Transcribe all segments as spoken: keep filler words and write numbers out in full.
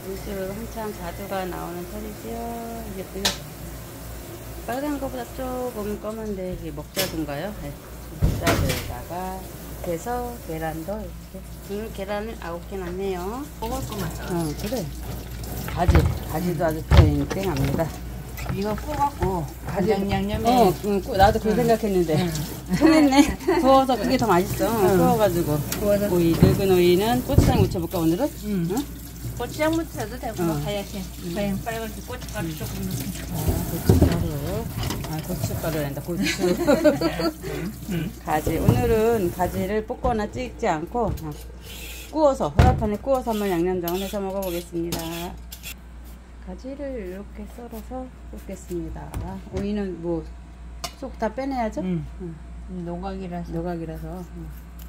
요즘 한참 자두가 나오는 철이지요. 이게 또 빨간 거보다 조금 검은데 이게 목자두인가요? 네. 목자두에다가 그래서 계란도 이렇게 음, 계란을 아홉 개 넣네요. 먹을 것만 써. 어, 그래. 가지, 가지도 아주 땡땡합니다. 이거 구워갖고 간장 양념에 어, 응, 구- 나도 그 응. 생각했는데 통했네. 구워서 그게 더 맛있어. 응. 구워가지고 구워서 오이, 늙은 오이는 고추장 묻혀볼까 오늘은? 응. 응? 고추장 묻혀도 되고 어. 하얗게 그냥 빨갛게 고춧가루 조금 넣고 아, 고춧가루. 아, 고춧가루 낸다. 고추. 가지. 오늘은 가지를 볶거나 찍지 않고 그냥 구워서 프라이팬에 구워서 한번 양념장을 해서 먹어보겠습니다. 가지를 이렇게 썰어서 볶겠습니다. 오이는 뭐 속 다 빼내야죠? 응. 응. 노각이라서 노각이라서 응.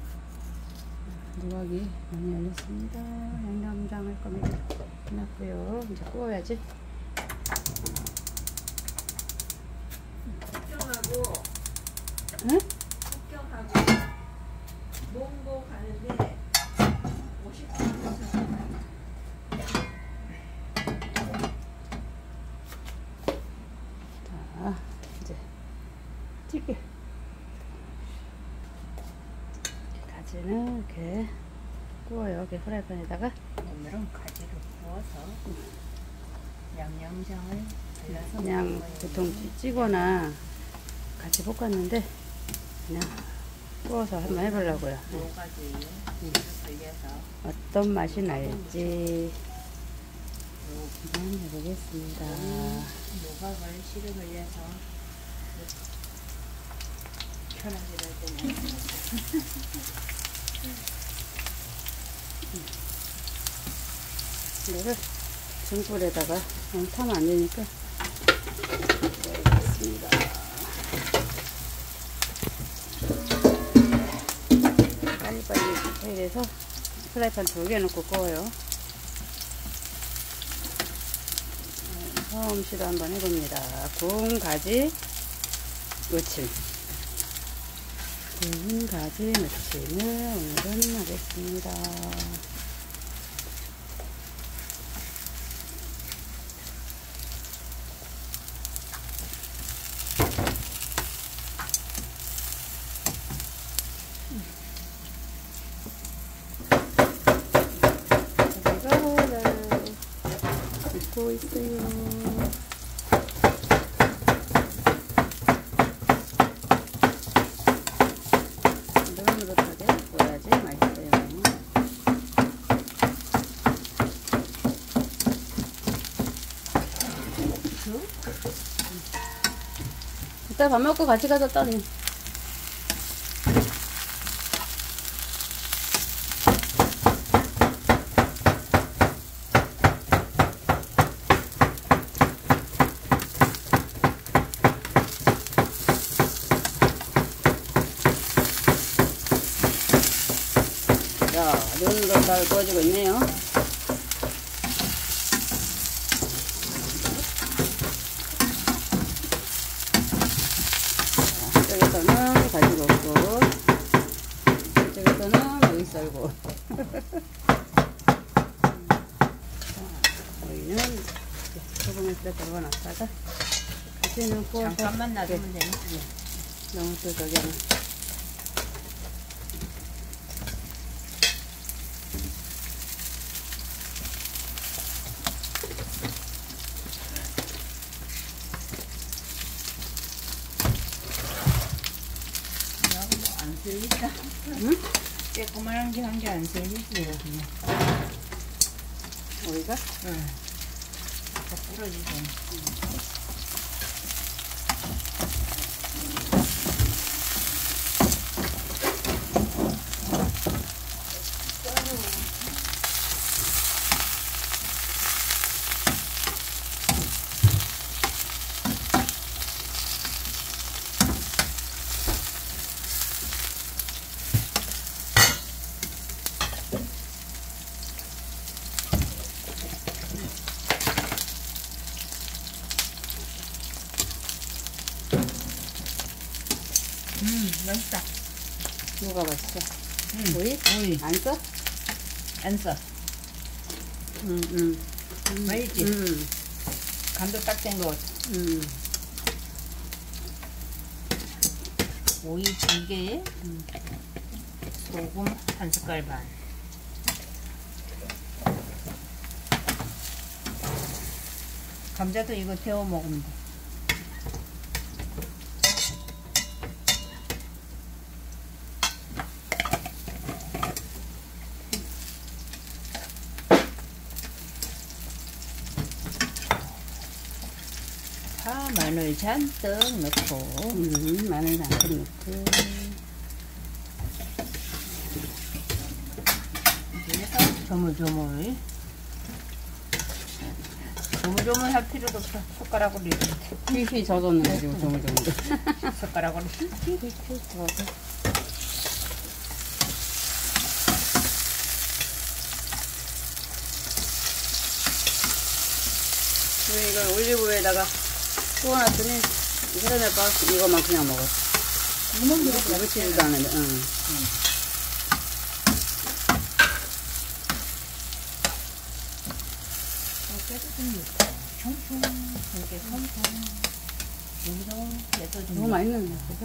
노각이 많이 열렸습니다. 양념장 할 겁니다. 해놨고요. 이제 구워야지. 숙경하고 응? 숙경하고 몽고 가는데 오십 분 자, 이제 찌개. 가지는 이렇게 구워요. 이렇게 프라이팬에다가. 오늘은 가지를 구워서 양념장을 발라서 그냥 먹어요. 보통 찌거나 같이 볶았는데 그냥 구워서 한번 해보려고요. 노각이 걸려서 어떤 맛이 날지 한번 해보겠습니다. 노각을 실어 걸려서 편하게 할 때는 이거를 중불에다가 너무 타면 안 되니까 넣어야겠습니다. 빨리빨리 해야 돼서 프라이팬 두 개 넣고 구워요. 처음 시도 한번 해봅니다. 구운 가지 무침. 구운 가지 무침을 오늘은 하겠습니다. 익고 있어요. 노릇노릇하게 구워야지 맛있어요. 이따 밥 먹고 같이 가서 떠니. 자, 눈으로 잘 구워지고 있네요. 자, 이쪽에서는 가지고 없고, 이쪽에서는 오이 썰고. 자, 오이는 소금에 들어가 놨다가, 가지는 구워서. 잠깐만 놔두면 되네. 너무 또 저기 하면. 안 들리다. 응? 조그만한 게 한 게 안 들리지. 오이가? 응. 다 부러지죠. 음, 맛있다. 뭐가 맛있어? 음, 오이? 오이. 안 써? 안 써. 응, 응. 음, 맛있지? 음, 간도 딱 된 거. 음. 오이 두 개에 소금 한 숟갈 반. 감자도 이거 데워 먹으면 돼. 파, 마늘 잔뜩 넣고. 음, 마늘 잔뜩 넣고. 이제서 조물조물. 조물조물 할 필요도 없어. 숟가락으로 이렇게. 휘휘 젖었는데, 지금 조물조물. 숟가락으로 휙휙. 휘휘 젖어. 우리 이걸 올리브유에다가 구워놨더니, 이 사람의 밥 이거만 그냥 먹었어. 이만 그렇게 무치지도 않은데, 응. 총총 이렇게 손총 여기서 내떠주면 너무 맛있는 거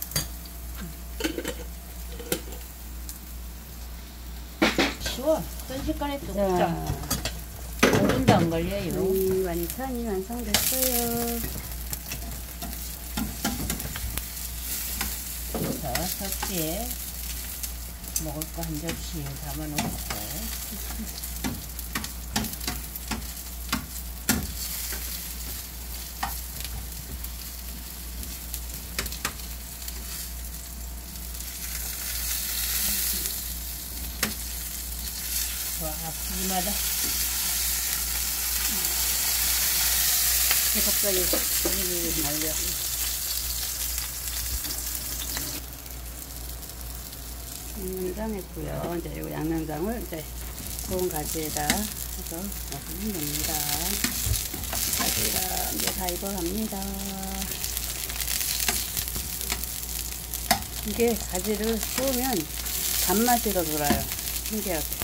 쉬워. 순식간에 뚝 자, 짜. 오 분도 안 걸려요. 음, 완찬이 완성됐어요. 자, 접시에 먹을 거 한 접시 담아놓고. 와, 푸짐하다. 갑자기 올리브유 말려. 양념장 했고요. 이제 이 양념장을 이제 구운 가지에다 해서 넣으면 됩니다. 가지가 이제 다 익어갑니다. 이게 가지를 구우면 단맛이 더 돌아요. 신기하게.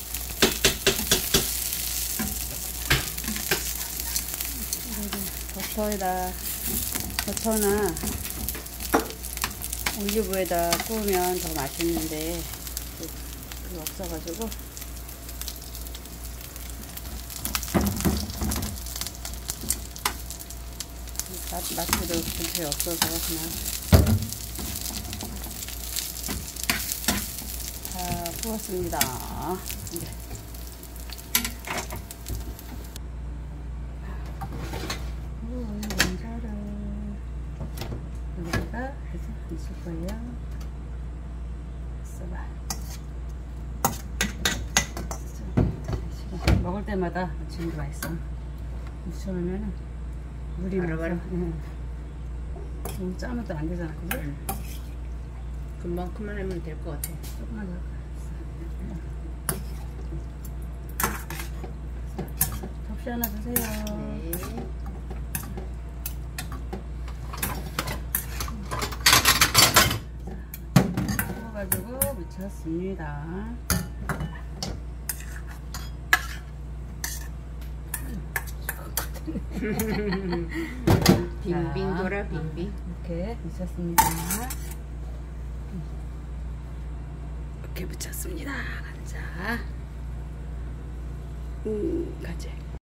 버터에다, 버터나 올리브에다 구우면 더 맛있는데, 그게 없어가지고. 맛, 마트도 근처에 없어서 그냥 다 구웠습니다. 이제. 여기다가 해서 있을 거예요. 써봐. 먹을 때마다 지금도 맛있어. 묻혀놓으면 물이 바로바로. 나서, 응. 너무 짜면 또 안 되잖아, 그지? 응. 금방 그만하면 될 것 같아. 조금만 더. 접시 하나 주세요. 네. 구워가지고 묻혔습니다. 빙빙 돌아 빙빙. 이렇게 묻혔습니다. 이렇게 묻혔습니다. 자, 음, 가지.